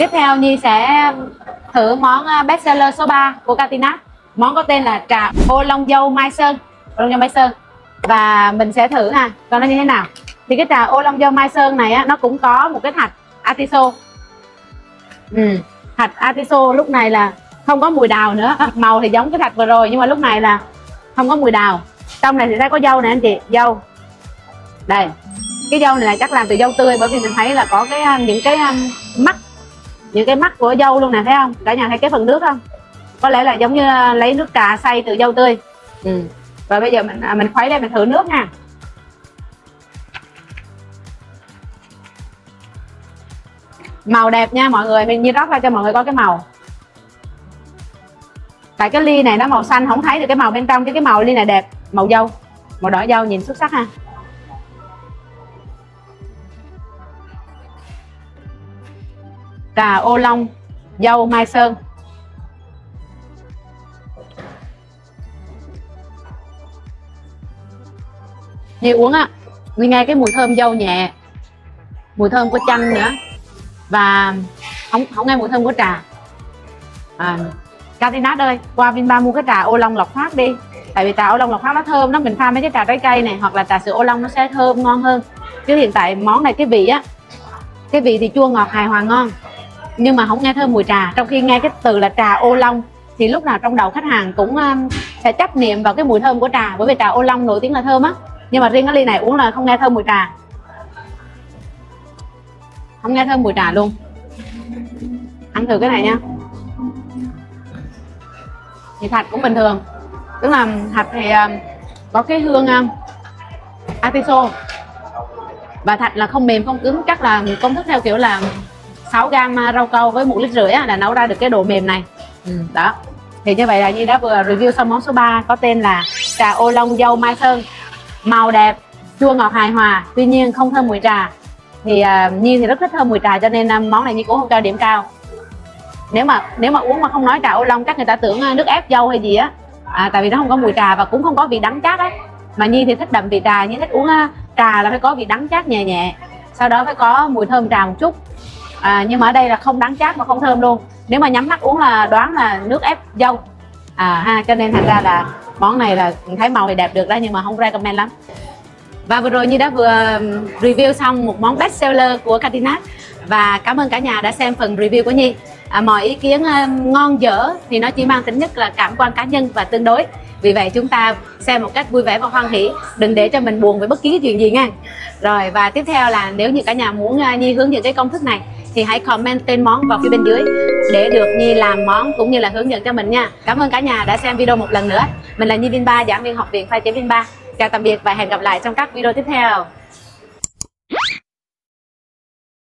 Tiếp theo Nhi sẽ thử món bestseller số 3 của Catinat. Món có tên là trà ô long dâu Mai Sơn. Ô long dâu Mai Sơn. Và mình sẽ thử coi nó như thế nào. Thì cái trà ô long dâu Mai Sơn này nó cũng có một cái thạch atiso. Thạch atiso lúc này là không có mùi đào nữa. Màu thì giống cái thạch vừa rồi nhưng mà lúc này là không có mùi đào. Trong này thì sẽ có dâu nè anh chị, dâu. Đây. Cái dâu này là chắc làm từ dâu tươi, bởi vì mình thấy là có những cái mắt của dâu luôn nè, thấy không? Cả nhà thấy cái phần nước không? Có lẽ là giống như lấy nước trà xay từ dâu tươi. Rồi bây giờ mình khuấy đây, mình thử nước nha. Màu đẹp nha mọi người, mình như rót ra cho mọi người có cái màu. Tại cái ly này nó màu xanh, không thấy được cái màu bên trong, chứ cái màu ly này đẹp, màu dâu, màu đỏ dâu nhìn xuất sắc ha. Trà ô long dâu Mai Sơn. Như uống mình nghe cái mùi thơm dâu nhẹ, mùi thơm của chanh nữa, và không nghe mùi thơm của trà. Catinat ơi, qua Vinba mua cái trà ô long lọc phát đi. Tại vì trà ô long lọc phát nó thơm, nó mình pha mấy cái trà trái cây này hoặc là trà sữa ô long nó sẽ thơm ngon hơn. Chứ hiện tại món này cái vị thì chua ngọt hài hòa ngon, nhưng mà không nghe thơm mùi trà. Trong khi nghe cái từ là trà ô long thì lúc nào trong đầu khách hàng cũng sẽ chấp niệm vào cái mùi thơm của trà, bởi vì trà ô long nổi tiếng là thơm á. Nhưng mà riêng cái ly này uống là không nghe thơm mùi trà, không nghe thơm mùi trà luôn. Ăn thử cái này nha. Thì thạch cũng bình thường, tức là thạch thì có cái hương atiso, và thạch là không mềm không cứng. Chắc là công thức theo kiểu là 6 gram rau câu với 1,5 lít là nấu ra được cái độ mềm này. Đó. Thì như vậy là Nhi đã vừa review xong món số 3 có tên là trà ô long dâu Mai Sơn. Màu đẹp, chua ngọt hài hòa, tuy nhiên không thơm mùi trà. Thì Nhi thì rất thích thơm mùi trà, cho nên món này Nhi cũng không cho điểm cao. Nếu mà uống mà không nói trà ô long chắc người ta tưởng nước ép dâu hay gì á. Tại vì nó không có mùi trà và cũng không có vị đắng chát á. Mà Nhi thì thích đậm vị trà, Nhi thích uống trà là phải có vị đắng chát nhẹ nhẹ, sau đó phải có mùi thơm trà một chút. Nhưng mà ở đây là không đắng chát mà không thơm luôn. Nếu mà nhắm mắt uống là đoán là nước ép dâu. Cho nên thành ra là món này là thấy màu thì đẹp được đó, nhưng mà không recommend lắm. Và vừa rồi Nhi đã vừa review xong một món best seller của Catinat. Và cảm ơn cả nhà đã xem phần review của Nhi. Mọi ý kiến ngon dở thì nó chỉ mang tính chất là cảm quan cá nhân và tương đối. Vì vậy chúng ta xem một cách vui vẻ và hoan hỉ, đừng để cho mình buồn về bất kỳ chuyện gì nha. Rồi, và tiếp theo là nếu như cả nhà muốn Nhi hướng dẫn cái công thức này thì hãy comment tên món vào phía bên dưới để được Nhi làm món cũng như là hướng dẫn cho mình nha. Cảm ơn cả nhà đã xem video một lần nữa. Mình là Nhi Vinba, giảng viên học viện pha chế Vinba. Chào tạm biệt và hẹn gặp lại trong các video tiếp theo.